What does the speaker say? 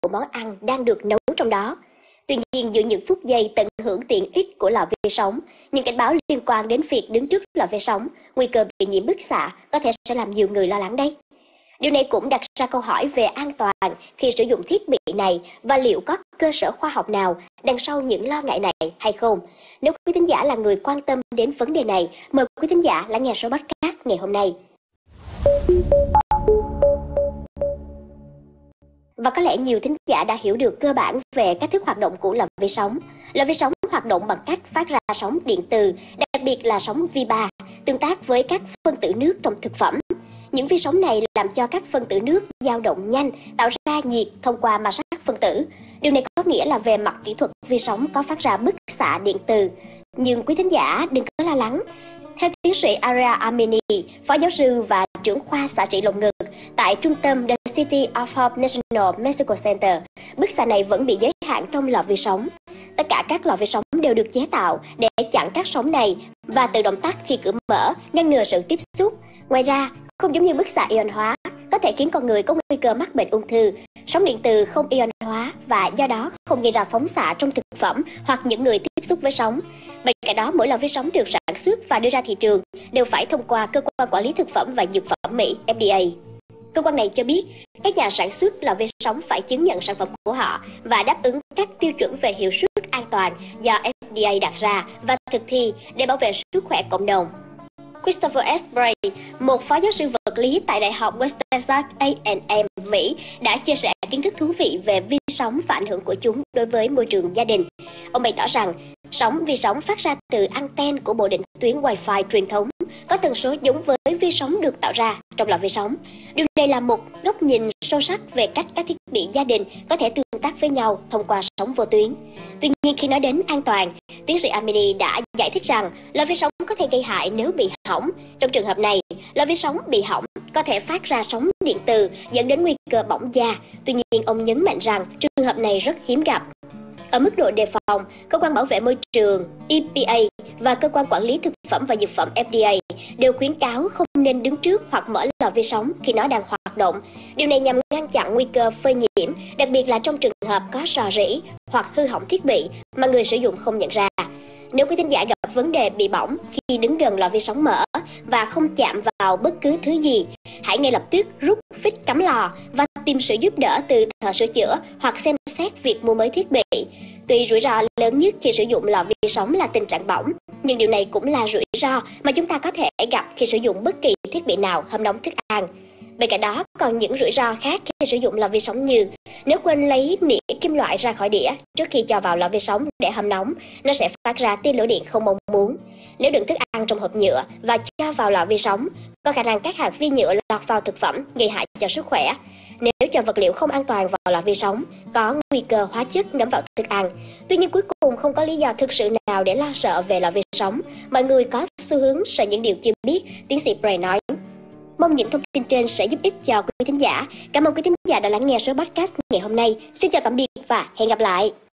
món ăn đang được nấu trong đó. Tuy nhiên, giữa những phút giây tận hưởng tiện ích của lò vi sóng, những cảnh báo liên quan đến việc đứng trước lò vi sóng, nguy cơ bị nhiễm bức xạ có thể sẽ làm nhiều người lo lắng đây. Điều này cũng đặt ra câu hỏi về an toàn khi sử dụng thiết bị này và liệu có cơ sở khoa học nào đằng sau những lo ngại này hay không. Nếu quý thính giả là người quan tâm đến vấn đề này, mời quý thính giả lắng nghe số podcast ngày hôm nay. Và có lẽ nhiều thính giả đã hiểu được cơ bản về cách thức hoạt động của lò vi sóng. Lò vi sóng hoạt động bằng cách phát ra sóng điện từ, đặc biệt là sóng vi-ba, tương tác với các phân tử nước trong thực phẩm. Những vi sóng này làm cho các phân tử nước dao động nhanh, tạo ra nhiệt thông qua ma sát phân tử. Điều này có nghĩa là về mặt kỹ thuật vi sóng có phát ra bức xạ điện từ. Nhưng quý thính giả đừng có lo lắng. Theo tiến sĩ Arya Amini, phó giáo sư và trưởng khoa xạ trị lồng ngực tại trung tâm The City of Hope National Medical Center, bức xạ này vẫn bị giới hạn trong lò vi sóng. Tất cả các lò vi sóng đều được chế tạo để chặn các sóng này và tự động tắt khi cửa mở, ngăn ngừa sự tiếp xúc. Ngoài ra, không giống như bức xạ ion hóa, có thể khiến con người có nguy cơ mắc bệnh ung thư, sóng điện từ không ion hóa và do đó không gây ra phóng xạ trong thực phẩm hoặc những người tiếp xúc với sóng. Bên cạnh đó, mỗi lò vi sóng được sản xuất và đưa ra thị trường đều phải thông qua Cơ quan Quản lý Thực phẩm và Dược phẩm Mỹ FDA. Cơ quan này cho biết, các nhà sản xuất lò vi sóng phải chứng nhận sản phẩm của họ và đáp ứng các tiêu chuẩn về hiệu suất an toàn do FDA đặt ra và thực thi để bảo vệ sức khỏe cộng đồng. Christopher S. Bray, một phó giáo sư vật lý tại Đại học West Texas A&M, Mỹ, đã chia sẻ kiến thức thú vị về vi sóng và ảnh hưởng của chúng đối với môi trường gia đình. Ông bày tỏ rằng, sóng vi sóng phát ra từ anten của bộ định tuyến Wi-Fi truyền thống có tần số giống với vi sóng được tạo ra trong lò vi sóng. Điều này là một góc nhìn sâu sắc về cách các thiết bị gia đình có thể tương tác với nhau thông qua sóng vô tuyến. Tuy nhiên, khi nói đến an toàn, tiến sĩ Amini đã giải thích rằng lò vi sóng có thể gây hại nếu bị hỏng. Trong trường hợp này, lò vi sóng bị hỏng có thể phát ra sóng điện từ dẫn đến nguy cơ bỏng da. Tuy nhiên, ông nhấn mạnh rằng trường hợp này rất hiếm gặp. Ở mức độ đề phòng, Cơ quan Bảo vệ Môi trường EPA và Cơ quan Quản lý Thực phẩm và Dược phẩm FDA đều khuyến cáo không nên đứng trước hoặc mở lò vi sóng khi nó đang hoạt động. Điều này nhằm ngăn chặn nguy cơ phơi nhiễm, đặc biệt là trong trường hợp có rò rỉ hoặc hư hỏng thiết bị mà người sử dụng không nhận ra. Nếu quý thính giả gặp vấn đề bị bỏng khi đứng gần lò vi sóng mở và không chạm vào bất cứ thứ gì, hãy ngay lập tức rút phích cắm lò và tìm sự giúp đỡ từ thợ sửa chữa hoặc xem xét việc mua mới thiết bị. Tuy rủi ro lớn nhất khi sử dụng lò vi sóng là tình trạng bỏng, nhưng điều này cũng là rủi ro mà chúng ta có thể gặp khi sử dụng bất kỳ thiết bị nào hâm nóng thức ăn. Bên cạnh đó, còn những rủi ro khác khi sử dụng lò vi sóng như nếu quên lấy nĩa kim loại ra khỏi đĩa trước khi cho vào lò vi sóng để hâm nóng, nó sẽ phát ra tia lửa điện không mong muốn. Nếu đựng thức ăn trong hộp nhựa và cho vào lò vi sóng, có khả năng các hạt vi nhựa lọt vào thực phẩm gây hại cho sức khỏe. Nếu cho vật liệu không an toàn vào lò vi sóng, có nguy cơ hóa chất ngấm vào thức ăn. Tuy nhiên cuối cùng không có lý do thực sự nào để lo sợ về lò vi sóng. Mọi người có xu hướng sợ những điều chưa biết, tiến sĩ Bray nói. Mong những thông tin trên sẽ giúp ích cho quý thính giả. Cảm ơn quý thính giả đã lắng nghe số podcast ngày hôm nay. Xin chào tạm biệt và hẹn gặp lại.